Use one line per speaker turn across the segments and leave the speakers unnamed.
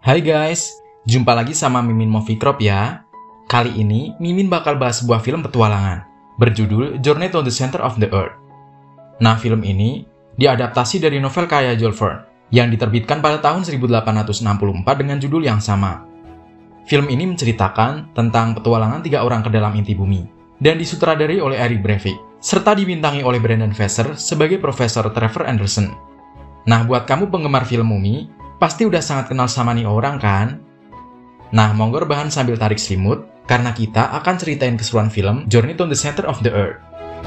Hai guys, jumpa lagi sama Mimin Movie Crop ya. Kali ini Mimin bakal bahas sebuah film petualangan berjudul Journey to the Center of the Earth. Nah, film ini diadaptasi dari novel karya Jules Verne yang diterbitkan pada tahun 1864 dengan judul yang sama. Film ini menceritakan tentang petualangan 3 orang ke dalam inti bumi dan disutradarai oleh Eric Breivik serta dibintangi oleh Brendan Fraser sebagai Profesor Trevor Anderson. Nah, buat kamu penggemar film Mumi, pasti udah sangat kenal sama nih orang kan? Nah, monggo rebahan sambil tarik selimut, karena kita akan ceritain keseruan film Journey to the Center of the Earth.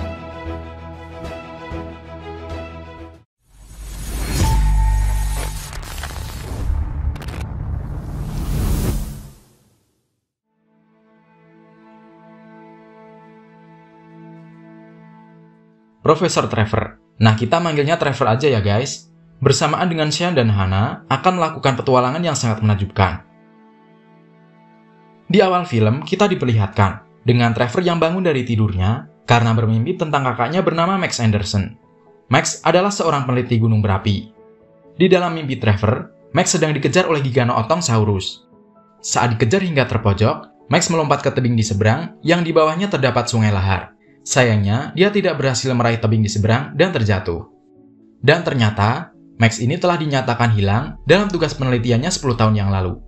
Profesor Trevor. Nah, kita manggilnya Trevor aja ya guys. Bersamaan dengan Sean dan Hannah akan melakukan petualangan yang sangat menakjubkan. Di awal film, kita diperlihatkan dengan Trevor yang bangun dari tidurnya karena bermimpi tentang kakaknya bernama Max Anderson. Max adalah seorang peneliti gunung berapi. Di dalam mimpi Trevor, Max sedang dikejar oleh Giganotosaurus. Saat dikejar hingga terpojok, Max melompat ke tebing di seberang yang di bawahnya terdapat sungai lahar. Sayangnya, dia tidak berhasil meraih tebing di seberang dan terjatuh. Dan ternyata, Max ini telah dinyatakan hilang dalam tugas penelitiannya 10 tahun yang lalu.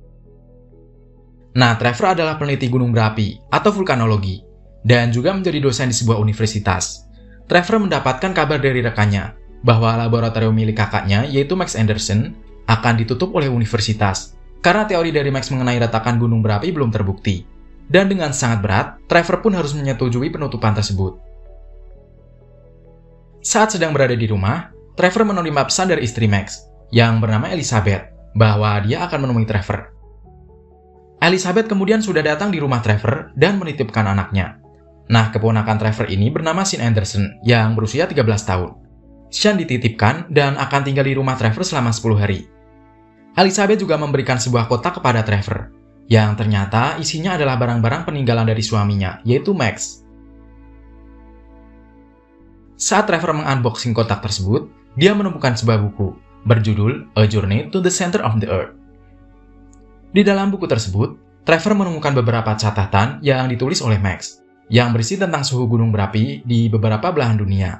Nah, Trevor adalah peneliti gunung berapi atau vulkanologi dan juga menjadi dosen di sebuah universitas. Trevor mendapatkan kabar dari rekannya bahwa laboratorium milik kakaknya, yaitu Max Anderson, akan ditutup oleh universitas karena teori dari Max mengenai retakan gunung berapi belum terbukti. Dan dengan sangat berat, Trevor pun harus menyetujui penutupan tersebut. Saat sedang berada di rumah, Trevor menerima pesan dari istri Max, yang bernama Elizabeth, bahwa dia akan menemui Trevor. Elizabeth kemudian sudah datang di rumah Trevor dan menitipkan anaknya. Nah, keponakan Trevor ini bernama Sean Anderson, yang berusia 13 tahun. Sean dititipkan dan akan tinggal di rumah Trevor selama 10 hari. Elizabeth juga memberikan sebuah kotak kepada Trevor, yang ternyata isinya adalah barang-barang peninggalan dari suaminya, yaitu Max. Saat Trevor mengunboxing kotak tersebut, dia menemukan sebuah buku berjudul A Journey to the Center of the Earth. Di dalam buku tersebut, Trevor menemukan beberapa catatan yang ditulis oleh Max, yang berisi tentang suhu gunung berapi di beberapa belahan dunia.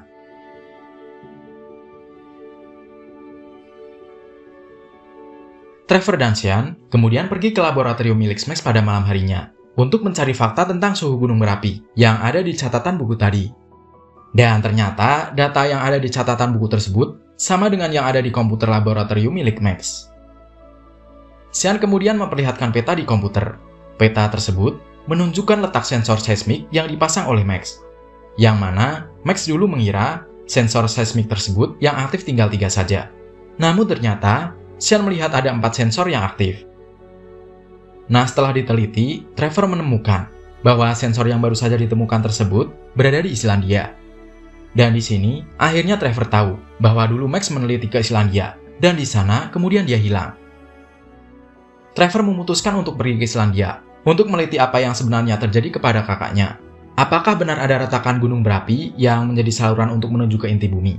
Trevor dan Sean kemudian pergi ke laboratorium milik Max pada malam harinya untuk mencari fakta tentang suhu gunung berapi yang ada di catatan buku tadi. Dan ternyata data yang ada di catatan buku tersebut sama dengan yang ada di komputer laboratorium milik Max. Sean kemudian memperlihatkan peta di komputer. Peta tersebut menunjukkan letak sensor seismik yang dipasang oleh Max, yang mana Max dulu mengira sensor seismik tersebut yang aktif tinggal 3 saja. Namun ternyata Sean melihat ada 4 sensor yang aktif. Nah, setelah diteliti, Trevor menemukan bahwa sensor yang baru saja ditemukan tersebut berada di Islandia. Dan di sini, akhirnya Trevor tahu bahwa dulu Max meneliti ke Islandia, dan di sana kemudian dia hilang. Trevor memutuskan untuk pergi ke Islandia untuk meneliti apa yang sebenarnya terjadi kepada kakaknya. Apakah benar ada retakan gunung berapi yang menjadi saluran untuk menuju ke inti bumi?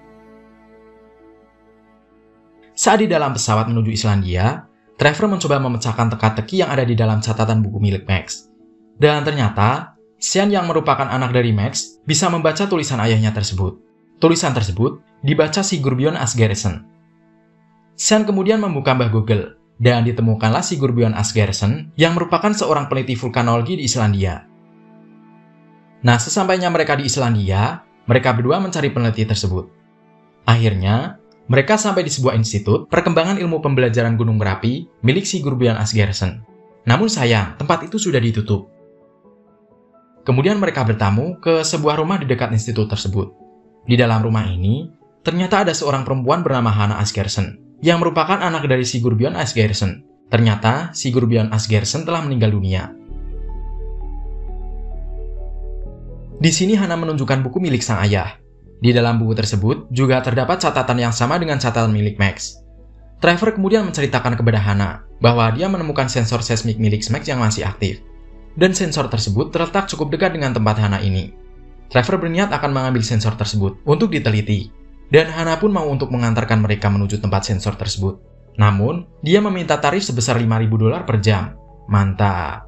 Saat di dalam pesawat menuju Islandia, Trevor mencoba memecahkan teka-teki yang ada di dalam catatan buku milik Max. Dan ternyata, Sean yang merupakan anak dari Max bisa membaca tulisan ayahnya tersebut. Tulisan tersebut dibaca Sigurbjørn Asgeirsson. Sean kemudian membuka Mbah Google, dan ditemukanlah Sigurbjørn Asgeirsson yang merupakan seorang peneliti vulkanologi di Islandia. Nah, sesampainya mereka di Islandia, mereka berdua mencari peneliti tersebut. Akhirnya, mereka sampai di sebuah institut perkembangan ilmu pembelajaran gunung berapi milik Sigurbjørn Asgeirsson. Namun sayang, tempat itu sudah ditutup. Kemudian mereka bertamu ke sebuah rumah di dekat institut tersebut. Di dalam rumah ini, ternyata ada seorang perempuan bernama Hannah Asgeirsson, yang merupakan anak dari Sigurbjørn Asgeirsson. Ternyata Sigurbjørn Asgeirsson telah meninggal dunia. Di sini Hannah menunjukkan buku milik sang ayah. Di dalam buku tersebut juga terdapat catatan yang sama dengan catatan milik Max. Trevor kemudian menceritakan kepada Hannah bahwa dia menemukan sensor seismik milik Max yang masih aktif. Dan sensor tersebut terletak cukup dekat dengan tempat Hannah ini. Trevor berniat akan mengambil sensor tersebut untuk diteliti. Dan Hannah pun mau untuk mengantarkan mereka menuju tempat sensor tersebut. Namun, dia meminta tarif sebesar $5.000 per jam. Mantap.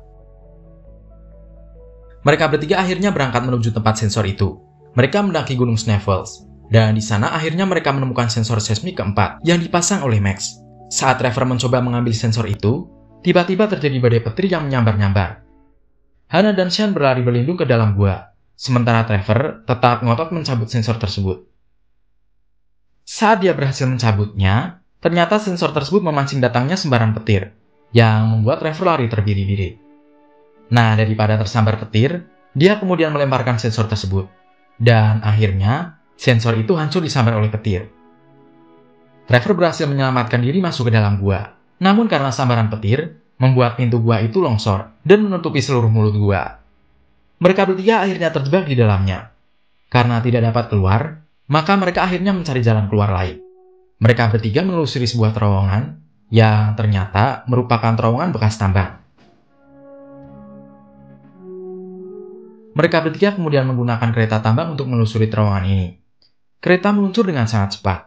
Mereka bertiga akhirnya berangkat menuju tempat sensor itu. Mereka mendaki Gunung Sneffels. Dan di sana akhirnya mereka menemukan sensor seismik keempat yang dipasang oleh Max. Saat Trevor mencoba mengambil sensor itu, tiba-tiba terjadi badai petir yang menyambar-nyambar. Hannah dan Sean berlari berlindung ke dalam gua, sementara Trevor tetap ngotot mencabut sensor tersebut. Saat dia berhasil mencabutnya, ternyata sensor tersebut memancing datangnya sembaran petir, yang membuat Trevor lari terbiri-biri. Nah, daripada tersambar petir, dia kemudian melemparkan sensor tersebut. Dan akhirnya, sensor itu hancur disambar oleh petir. Trevor berhasil menyelamatkan diri masuk ke dalam gua. Namun karena sambaran petir, membuat pintu gua itu longsor dan menutupi seluruh mulut gua. Mereka bertiga akhirnya terjebak di dalamnya. Karena tidak dapat keluar, maka mereka akhirnya mencari jalan keluar lain. Mereka bertiga menelusuri sebuah terowongan yang ternyata merupakan terowongan bekas tambang. Mereka bertiga kemudian menggunakan kereta tambang untuk menelusuri terowongan ini. Kereta meluncur dengan sangat cepat.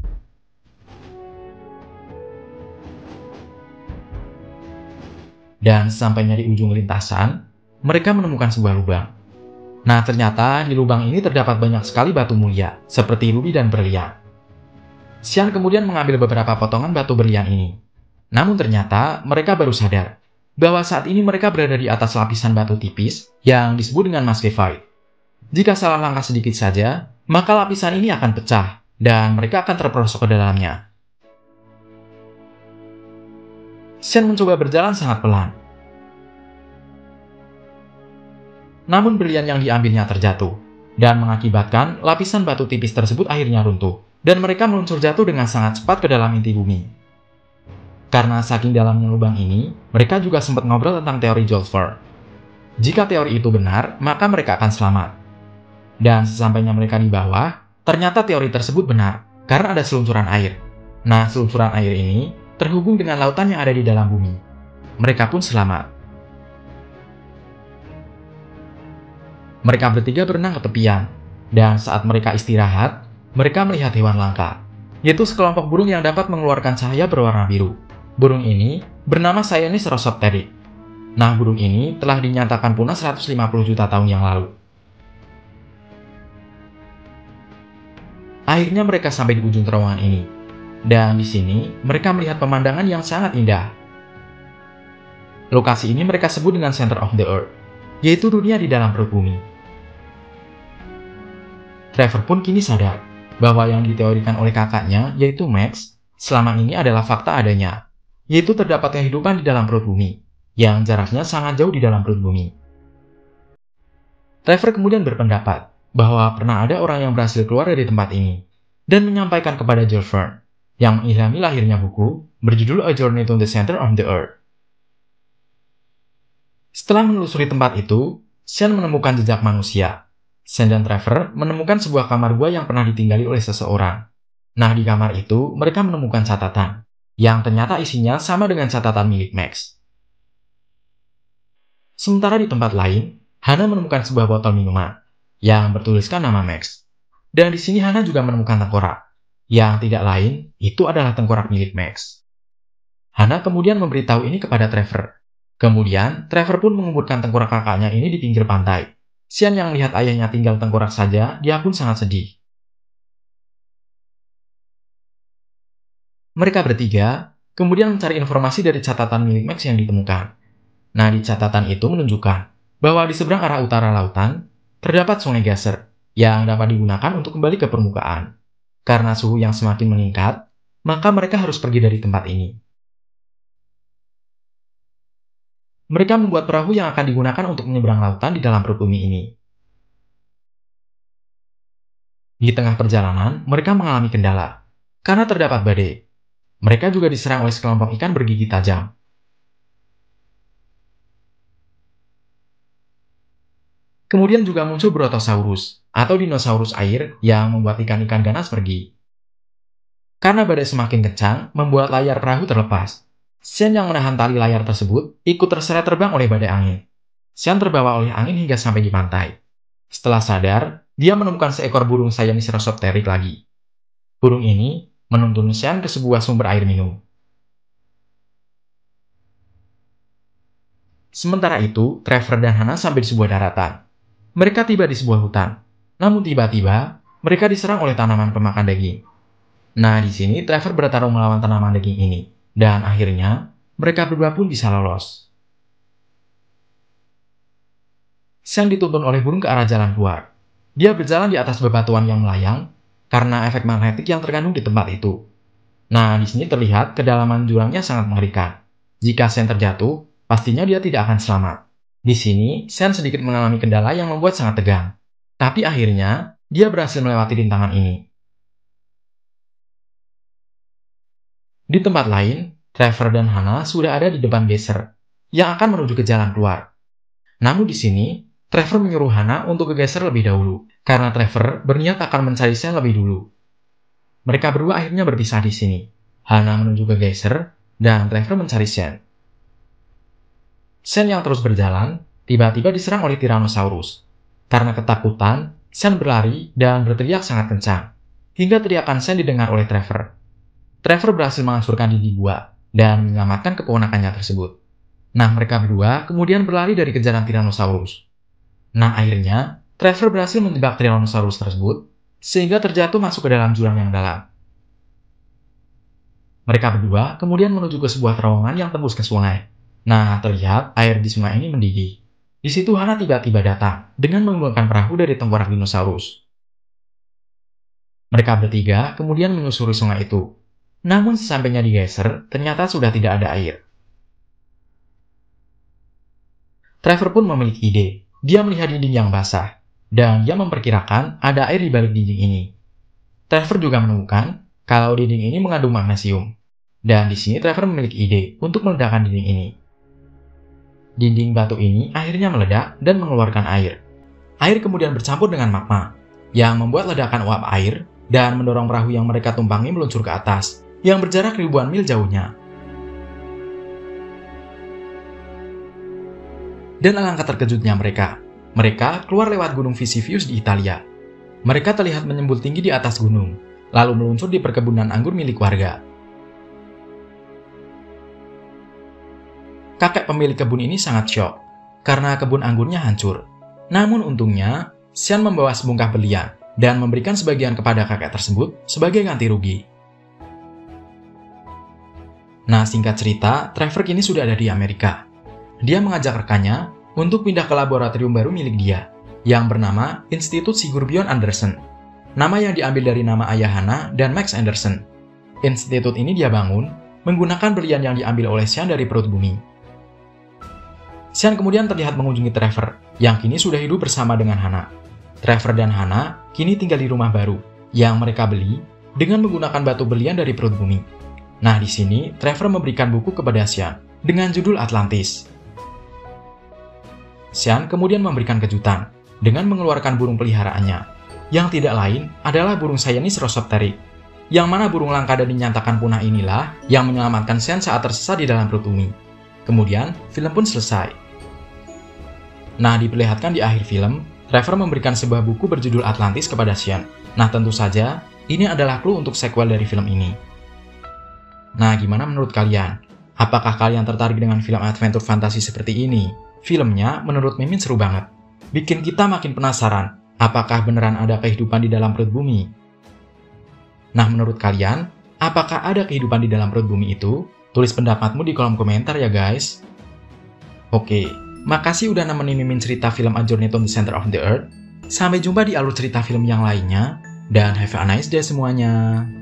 Dan sampainya di ujung lintasan, mereka menemukan sebuah lubang. Nah, ternyata di lubang ini terdapat banyak sekali batu mulia, seperti rubi dan berlian. Sean kemudian mengambil beberapa potongan batu berlian ini. Namun ternyata mereka baru sadar bahwa saat ini mereka berada di atas lapisan batu tipis yang disebut dengan muscovite. Jika salah langkah sedikit saja, maka lapisan ini akan pecah dan mereka akan terperosok ke dalamnya. Sean mencoba berjalan sangat pelan. Namun berlian yang diambilnya terjatuh, dan mengakibatkan lapisan batu tipis tersebut akhirnya runtuh, dan mereka meluncur jatuh dengan sangat cepat ke dalam inti bumi. Karena saking dalamnya lubang ini, mereka juga sempat ngobrol tentang teori Joulfer. Jika teori itu benar, maka mereka akan selamat. Dan sesampainya mereka di bawah, ternyata teori tersebut benar, karena ada seluncuran air. Nah, seluncuran air ini terhubung dengan lautan yang ada di dalam bumi. Mereka pun selamat. Mereka bertiga berenang ke tepian, dan saat mereka istirahat, mereka melihat hewan langka, yaitu sekelompok burung yang dapat mengeluarkan cahaya berwarna biru. Burung ini bernama Cyanus rosopteryx. Nah, burung ini telah dinyatakan punah 150 juta tahun yang lalu. Akhirnya mereka sampai di ujung terowongan ini, dan di sini mereka melihat pemandangan yang sangat indah. Lokasi ini mereka sebut dengan Center of the Earth, yaitu dunia di dalam perut bumi. Trevor pun kini sadar bahwa yang diteorikan oleh kakaknya, yaitu Max, selama ini adalah fakta adanya, yaitu terdapat kehidupan di dalam perut bumi, yang jaraknya sangat jauh di dalam perut bumi. Trevor kemudian berpendapat bahwa pernah ada orang yang berhasil keluar dari tempat ini, dan menyampaikan kepada Joulfer, yang mengilhami lahirnya buku berjudul A Journey to the Center of the Earth. Setelah menelusuri tempat itu, Sean menemukan jejak manusia. Sean dan Trevor menemukan sebuah kamar gua yang pernah ditinggali oleh seseorang. Nah, di kamar itu mereka menemukan catatan, yang ternyata isinya sama dengan catatan milik Max. Sementara di tempat lain, Hannah menemukan sebuah botol minuman, yang bertuliskan nama Max. Dan di sini Hannah juga menemukan tengkorak, yang tidak lain, itu adalah tengkorak milik Max. Hannah kemudian memberitahu ini kepada Trevor. Kemudian, Trevor pun mengumpulkan tengkorak kakaknya ini di pinggir pantai. Sean yang melihat ayahnya tinggal tengkorak saja, dia pun sangat sedih. Mereka bertiga kemudian mencari informasi dari catatan milik Max yang ditemukan. Nah, di catatan itu menunjukkan bahwa di seberang arah utara lautan, terdapat sungai Gasser yang dapat digunakan untuk kembali ke permukaan. Karena suhu yang semakin meningkat, maka mereka harus pergi dari tempat ini. Mereka membuat perahu yang akan digunakan untuk menyeberang lautan di dalam perut bumi ini. Di tengah perjalanan, mereka mengalami kendala, karena terdapat badai. Mereka juga diserang oleh sekelompok ikan bergigi tajam. Kemudian juga muncul Brontosaurus, atau dinosaurus air yang membuat ikan-ikan ganas pergi. Karena badai semakin kencang, membuat layar perahu terlepas. Sean yang menahan tali layar tersebut ikut terseret terbang oleh badai angin. Sean terbawa oleh angin hingga sampai di pantai. Setelah sadar, dia menemukan seekor burung Cyanus rosopteryx lagi. Burung ini menuntun Sean ke sebuah sumber air minum. Sementara itu, Trevor dan Hannah sampai di sebuah daratan. Mereka tiba di sebuah hutan. Namun tiba-tiba, mereka diserang oleh tanaman pemakan daging. Nah, di sini Trevor bertarung melawan tanaman daging ini. Dan akhirnya, mereka berdua pun bisa lolos. Sean dituntun oleh burung ke arah jalan keluar. Dia berjalan di atas bebatuan yang melayang karena efek magnetik yang terkandung di tempat itu. Nah, di sini terlihat kedalaman jurangnya sangat mengerikan. Jika Sean terjatuh, pastinya dia tidak akan selamat. Di sini, Sean sedikit mengalami kendala yang membuat sangat tegang. Tapi akhirnya, dia berhasil melewati rintangan ini. Di tempat lain, Trevor dan Hannah sudah ada di depan geyser yang akan menuju ke jalan keluar. Namun di sini, Trevor menyuruh Hannah untuk ke geyser lebih dahulu, karena Trevor berniat akan mencari Sean lebih dulu. Mereka berdua akhirnya berpisah di sini. Hannah menuju ke geyser, dan Trevor mencari Sean. Sean yang terus berjalan, tiba-tiba diserang oleh Tyrannosaurus. Karena ketakutan, Sean berlari dan berteriak sangat kencang, hingga teriakan Sean didengar oleh Trevor. Trevor berhasil menghancurkan dinding gua dan menyelamatkan keponakannya tersebut. Nah, mereka berdua kemudian berlari dari kejaran Tyrannosaurus. Nah, akhirnya, Trevor berhasil menjebak Tyrannosaurus tersebut, sehingga terjatuh masuk ke dalam jurang yang dalam. Mereka berdua kemudian menuju ke sebuah terowongan yang tembus ke sungai. Nah, terlihat air di sungai ini mendidih. Di situ Hannah tiba-tiba datang dengan menggunakan perahu dari tengkorak dinosaurus. Mereka bertiga kemudian menyusuri sungai itu. Namun sesampainya di geyser, ternyata sudah tidak ada air. Trevor pun memiliki ide. Dia melihat dinding yang basah, dan dia memperkirakan ada air di balik dinding ini. Trevor juga menemukan kalau dinding ini mengandung magnesium. Dan di sini Trevor memiliki ide untuk meledakkan dinding ini. Dinding batu ini akhirnya meledak dan mengeluarkan air. Air kemudian bercampur dengan magma, yang membuat ledakan uap air dan mendorong perahu yang mereka tumpangi meluncur ke atas, yang berjarak ribuan mil jauhnya. Dan alangkah terkejutnya mereka keluar lewat gunung Vesuvius di Italia. Mereka terlihat menyembul tinggi di atas gunung, lalu meluncur di perkebunan anggur milik warga. Kakek pemilik kebun ini sangat syok, karena kebun anggurnya hancur. Namun untungnya, Sean membawa sebungkah berlian dan memberikan sebagian kepada kakek tersebut sebagai ganti rugi. Nah, singkat cerita, Trevor kini sudah ada di Amerika. Dia mengajak rekannya untuk pindah ke laboratorium baru milik dia, yang bernama Institut Sigurbion Andersen. Nama yang diambil dari nama ayah Hannah dan Max Andersen. Institut ini dia bangun menggunakan berlian yang diambil oleh Sean dari perut bumi. Sean kemudian terlihat mengunjungi Trevor, yang kini sudah hidup bersama dengan Hannah. Trevor dan Hannah kini tinggal di rumah baru, yang mereka beli dengan menggunakan batu berlian dari perut bumi. Nah, di sini Trevor memberikan buku kepada Sean dengan judul Atlantis. Sean kemudian memberikan kejutan dengan mengeluarkan burung peliharaannya, yang tidak lain adalah burung Cyanus rosopteryx, yang mana burung langka dan dinyatakan punah inilah yang menyelamatkan Sean saat tersesat di dalam perut bumi. Kemudian, film pun selesai. Nah, diperlihatkan di akhir film, Trevor memberikan sebuah buku berjudul Atlantis kepada Sean. Nah, tentu saja, ini adalah clue untuk sequel dari film ini. Nah, gimana menurut kalian? Apakah kalian tertarik dengan film adventure fantasi seperti ini? Filmnya, menurut Mimin seru banget. Bikin kita makin penasaran, apakah beneran ada kehidupan di dalam perut bumi? Nah, menurut kalian, apakah ada kehidupan di dalam perut bumi itu? Tulis pendapatmu di kolom komentar ya guys. Oke, makasih udah nemenin Mimin cerita film A Journey to the Center of the Earth. Sampai jumpa di alur cerita film yang lainnya. Dan have a nice day semuanya.